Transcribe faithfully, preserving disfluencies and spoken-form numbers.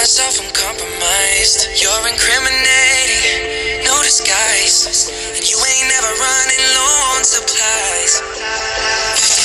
myself, I'm compromised. You're incriminating, no disguise. And you ain't never running low on supplies.